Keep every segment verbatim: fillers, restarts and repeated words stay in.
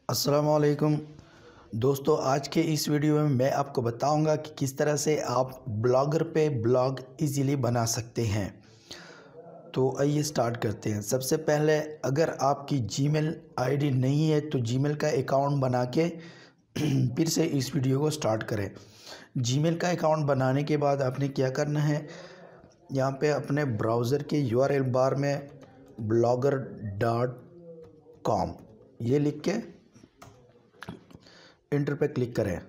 अस्सलाम वालेकुम दोस्तों। आज के इस वीडियो में मैं आपको बताऊंगा कि किस तरह से आप ब्लॉगर पे ब्लॉग इजीली बना सकते हैं। तो आइए स्टार्ट करते हैं। सबसे पहले अगर आपकी जीमेल आईडी नहीं है तो जीमेल का अकाउंट बना के फिर से इस वीडियो को स्टार्ट करें। जीमेल का अकाउंट बनाने के बाद आपने क्या करना है, यहाँ पे अपने ब्राउज़र के यूआरएल बार में ब्लॉगर डॉट कॉम ये लिख के इंटर पे क्लिक करें।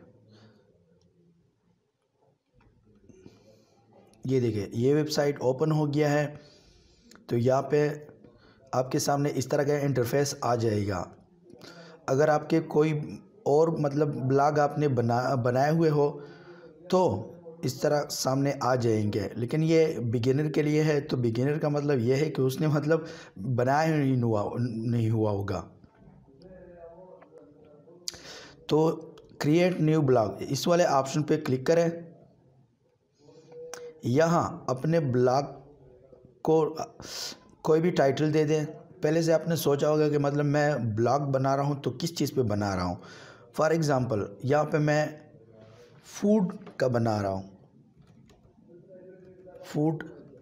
ये देखिए ये वेबसाइट ओपन हो गया है। तो यहाँ पे आपके सामने इस तरह का इंटरफेस आ जाएगा। अगर आपके कोई और मतलब ब्लॉग आपने बना बनाए हुए हो तो इस तरह सामने आ जाएंगे, लेकिन ये बिगिनर के लिए है। तो बिगिनर का मतलब ये है कि उसने मतलब बनाया ही नहीं हुआ नहीं हुआ होगा। तो क्रिएट न्यू ब्लॉग इस वाले ऑप्शन पे क्लिक करें। यहाँ अपने ब्लॉग को कोई भी टाइटल दे दें। पहले से आपने सोचा होगा कि मतलब मैं ब्लॉग बना रहा हूँ तो किस चीज़ पे बना रहा हूँ। फॉर एग्ज़ाम्पल यहाँ पे मैं फूड का बना रहा हूँ, food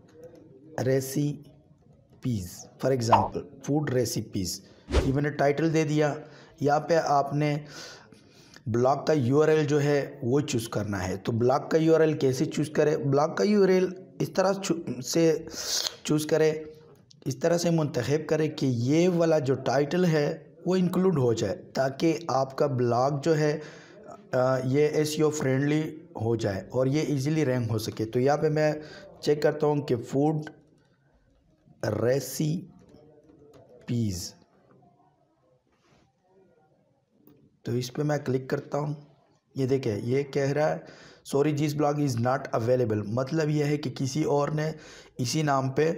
recipes. For example food recipes ये मैंने टाइटल दे दिया। यहाँ पे आपने ब्लॉग का यूआरएल जो है वो चूज़ करना है। तो ब्लॉग का यूआरएल कैसे चूज़ करें? ब्लॉग का यूआरएल इस तरह से चूज़ करें, इस तरह से मुंतखब करें कि ये वाला जो टाइटल है वो इंक्लूड हो जाए, ताकि आपका ब्लॉग जो है ये एसईओ फ्रेंडली हो जाए और ये इजीली रैंक हो सके। तो यहाँ पे मैं चेक करता हूँ कि फूड रेसिपीज़, तो इस पे मैं क्लिक करता हूँ। ये देखें ये कह रहा है sorry this blog is not available. मतलब ये है कि किसी और ने इसी नाम पे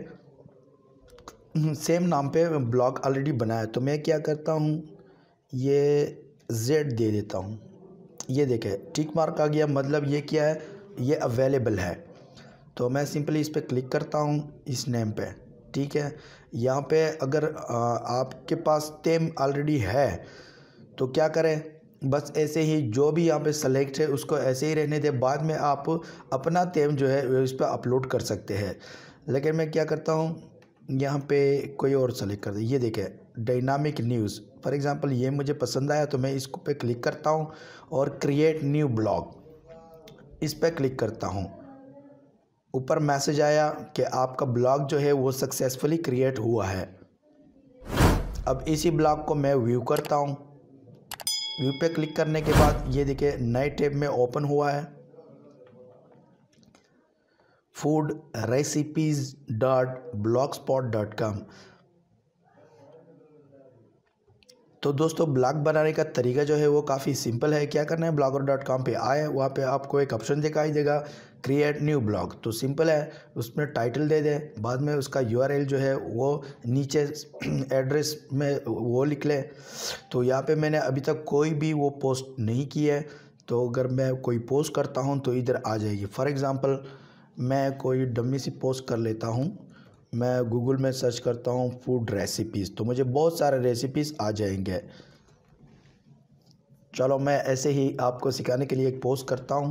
सेम नाम पे ब्लॉग ऑलरेडी बनाया। तो मैं क्या करता हूँ, ये जेड दे देता हूँ। ये देखें टिक मार्क आ गया, मतलब ये क्या है, ये अवेलेबल है। तो मैं सिंपली इस पर क्लिक करता हूँ इस नेम पे। ठीक है, यहाँ पे अगर आपके पास थीम ऑलरेडी है तो क्या करें, बस ऐसे ही जो भी यहाँ पे सेलेक्ट है उसको ऐसे ही रहने दें। बाद में आप अपना थीम जो है इस पर अपलोड कर सकते हैं। लेकिन मैं क्या करता हूँ, यहाँ पे कोई और सेलेक्ट कर दे। ये देखें डायनामिक न्यूज़ फॉर एग्ज़ाम्पल ये मुझे पसंद आया तो मैं इसको पे क्लिक करता हूँ और क्रिएट न्यू ब्लॉग इस पर क्लिक करता हूँ। ऊपर मैसेज आया कि आपका ब्लॉग जो है वो सक्सेसफुली क्रिएट हुआ है। अब इसी ब्लॉग को मैं व्यू करता हूँ। व्यू पे क्लिक करने के बाद ये देखिए नए टैब में ओपन हुआ है, food recipes dot blogspot dot com. तो दोस्तों ब्लॉग बनाने का तरीका जो है वो काफ़ी सिंपल है। क्या करना है, ब्लॉगर डॉट कॉम पर आए, वहाँ पे आपको एक ऑप्शन दिखाई देगा क्रिएट न्यू ब्लॉग। तो सिंपल है, उसमें टाइटल दे दें, बाद में उसका यूआरएल जो है वो नीचे एड्रेस में वो लिख लें। तो यहाँ पे मैंने अभी तक कोई भी वो पोस्ट नहीं की है, तो अगर मैं कोई पोस्ट करता हूँ तो इधर आ जाएगी। फॉर एग्ज़ाम्पल मैं कोई डमी सी पोस्ट कर लेता हूँ। मैं गूगल में सर्च करता हूँ फूड रेसिपीज़, तो मुझे बहुत सारे रेसिपीज़ आ जाएंगे। चलो मैं ऐसे ही आपको सिखाने के लिए एक पोस्ट करता हूँ।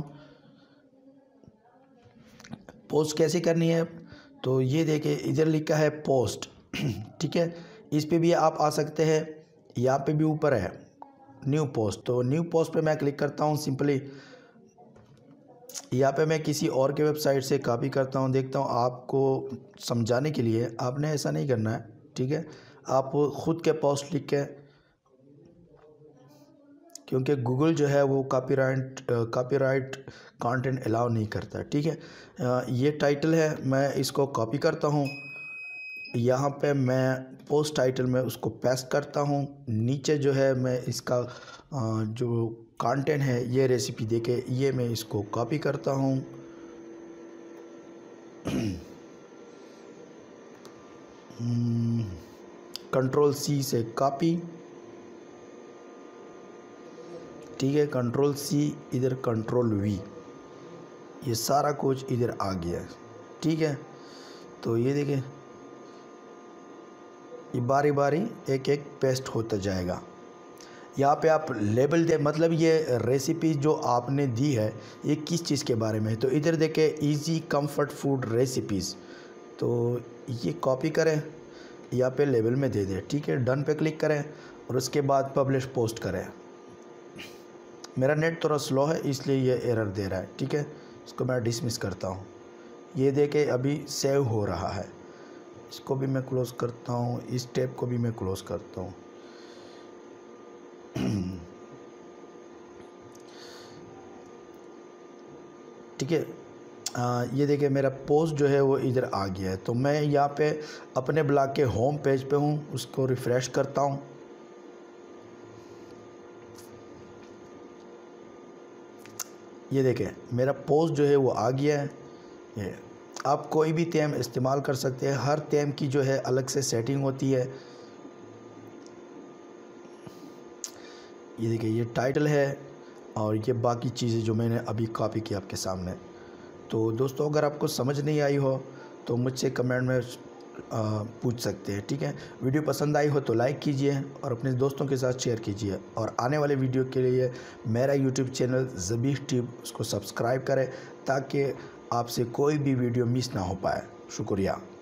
पोस्ट कैसे करनी है, तो ये देखिए इधर लिखा है पोस्ट। ठीक है, इस पे भी आप आ सकते हैं। यहाँ पे भी ऊपर है न्यू पोस्ट। तो न्यू पोस्ट पे मैं क्लिक करता हूँ। सिंपली यहाँ पे मैं किसी और के वेबसाइट से कॉपी करता हूँ, देखता हूँ आपको समझाने के लिए। आपने ऐसा नहीं करना है, ठीक है, आप ख़ुद के पोस्ट लिख के, क्योंकि गूगल जो है वो कॉपीराइट कॉपीराइट कंटेंट अलाउ नहीं करता। ठीक है, ये टाइटल है, मैं इसको कॉपी करता हूँ। यहाँ पे मैं पोस्ट टाइटल में उसको पेस्ट करता हूँ। नीचे जो है मैं इसका जो कंटेंट है ये रेसिपी देके ये मैं इसको कॉपी करता हूँ। कंट्रोल सी से कॉपी, ठीक है, कंट्रोल सी, इधर कंट्रोल वी, ये सारा कुछ इधर आ गया है। ठीक है, तो ये देखें ये बारी बारी एक एक पेस्ट होता जाएगा। यहाँ पे आप लेबल दे, मतलब ये रेसिपी जो आपने दी है ये किस चीज़ के बारे में है। तो इधर देखें इजी कंफर्ट फूड रेसिपीज़, तो ये कॉपी करें, यहाँ पे लेबल में दे दें, ठीक है। डन पे क्लिक करें और उसके बाद पब्लिश पोस्ट करें। मेरा नेट थोड़ा स्लो है इसलिए ये एरर दे रहा है, ठीक है। इसको मैं डिसमिस करता हूँ। ये देखें अभी सेव हो रहा है, इसको भी मैं क्लोज़ करता हूँ, इस टैब को भी मैं क्लोज़ करता हूँ। ठीक है, आ, ये देखिए मेरा पोस्ट जो है वो इधर आ गया है। तो मैं यहाँ पे अपने ब्लॉग के होम पेज पे हूँ, उसको रिफ़्रेश करता हूँ। ये देखें मेरा पोस्ट जो है वो आ गया है। ये आप कोई भी थीम इस्तेमाल कर सकते हैं, हर थीम की जो है अलग से सेटिंग होती है। ये देखिए ये टाइटल है और ये बाकी चीज़ें जो मैंने अभी कॉपी की आपके सामने। तो दोस्तों अगर आपको समझ नहीं आई हो तो मुझसे कमेंट में आ, पूछ सकते हैं, ठीक है। वीडियो पसंद आई हो तो लाइक कीजिए और अपने दोस्तों के साथ शेयर कीजिए, और आने वाले वीडियो के लिए मेरा यूट्यूब चैनल ज़बीह ट्यूब उसको सब्सक्राइब करें ताकि आपसे कोई भी वीडियो मिस ना हो पाए। शुक्रिया।